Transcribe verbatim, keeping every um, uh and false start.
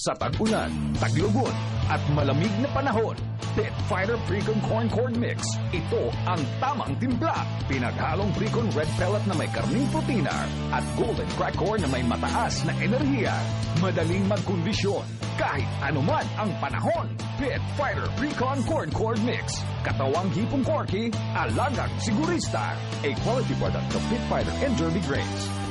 Sa tag-ulan, taglugon, at malamig na panahon, PitFighter Precon Corn Corn Mix. Ito ang tamang timpla. Pinaghalong Precon Red Pellet na may karning protina at Golden Crack Corn na may mataas na enerhiya. Madaling magkondisyon kahit anuman ang panahon. PitFighter Precon Corn Corn Mix. Katawang hipong corky, alagang sigurista. A quality product of PitFighter and Derby Grains.